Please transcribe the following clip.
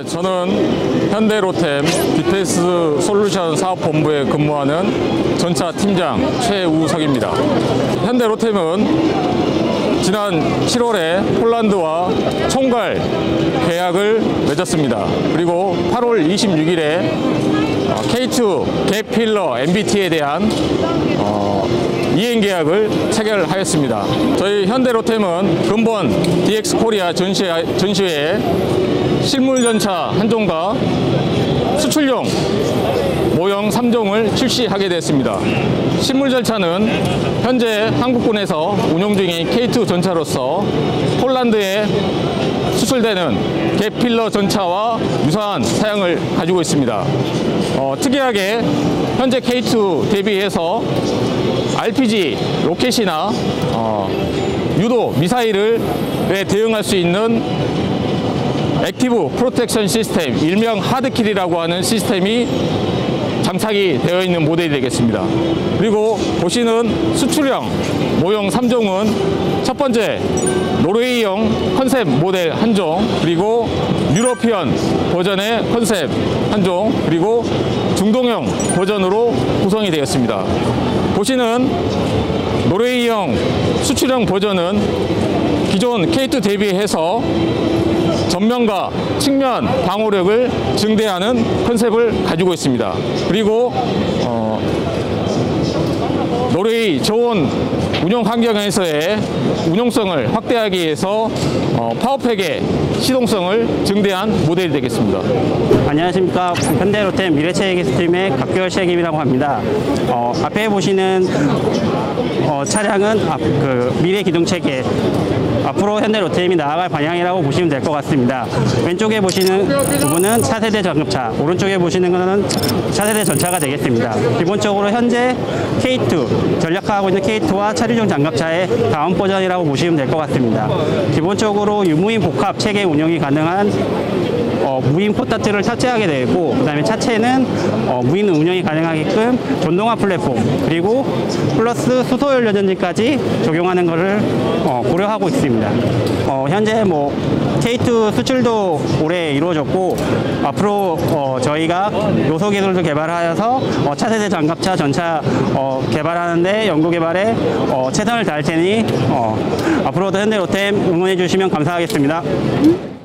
저는 현대로템 디펜스 솔루션 사업본부에 근무하는 전차 팀장 최우석입니다. 현대로템은 지난 7월에 폴란드와 총괄 계약을 맺었습니다. 그리고 8월 26일에 K2 갭필러 MBT에 대한 이행 계약을 체결하였습니다. 저희 현대로템은 근본 DX 코리아 전시회에 실물 전차 한 종과 수출용 모형 3종을 출시하게 됐습니다. 실물 전차는 현재 한국군에서 운용 중인 K2 전차로서 폴란드에 수출되는 갭필러 전차와 유사한 사양을 가지고 있습니다. 특이하게 현재 K2 대비해서 RPG 로켓이나 유도 미사일에 대응할 수 있는 액티브 프로텍션 시스템, 일명 하드킬이라고 하는 시스템이 장착이 되어 있는 모델이 되겠습니다. 그리고 보시는 수출형 모형 3종은 첫 번째 노르웨이형 컨셉 모델 한 종, 그리고 유러피언 버전의 컨셉 한 종, 그리고 중동형 버전으로 구성이 되었습니다. 보시는 노르웨이형 수출형 버전은 기존 K2 대비해서 전면과 측면 방호력을 증대하는 컨셉을 가지고 있습니다. 그리고 노르웨이 저온 운용 환경에서의 운용성을 확대하기 위해서 파워팩의 시동성을 증대한 모델이 되겠습니다. 안녕하십니까. 현대로템 미래체계기술팀의 각교열 시행임이라고 합니다. 앞에 보시는 차량은 미래 기동체계, 앞으로 현대로템이 나아갈 방향이라고 보시면 될 것 같습니다. 왼쪽에 보시는 부분은 차세대 전급차, 오른쪽에 보시는 것은 차세대 전차가 되겠습니다. 기본적으로 현재 K2, 전략화하고 있는 K2와 차류용 장갑차의 다음 버전이라고 보시면 될 것 같습니다. 기본적으로 유무인 복합 체계 운영이 가능한 무인 포타트를 탑재하게 되어 있고, 그 다음에 차체는 무인 운영이 가능하게끔 전동화 플랫폼, 그리고 플러스 수소열 연전지까지 적용하는 것을 고려하고 있습니다. 현재 K2 수출도 올해 이루어졌고, 앞으로 저희가 요소 기술도 개발하여서 차세대 장갑차 전차 개발하는데 연구 개발에 최선을 다할 테니 앞으로도 현대로템 응원해 주시면 감사하겠습니다.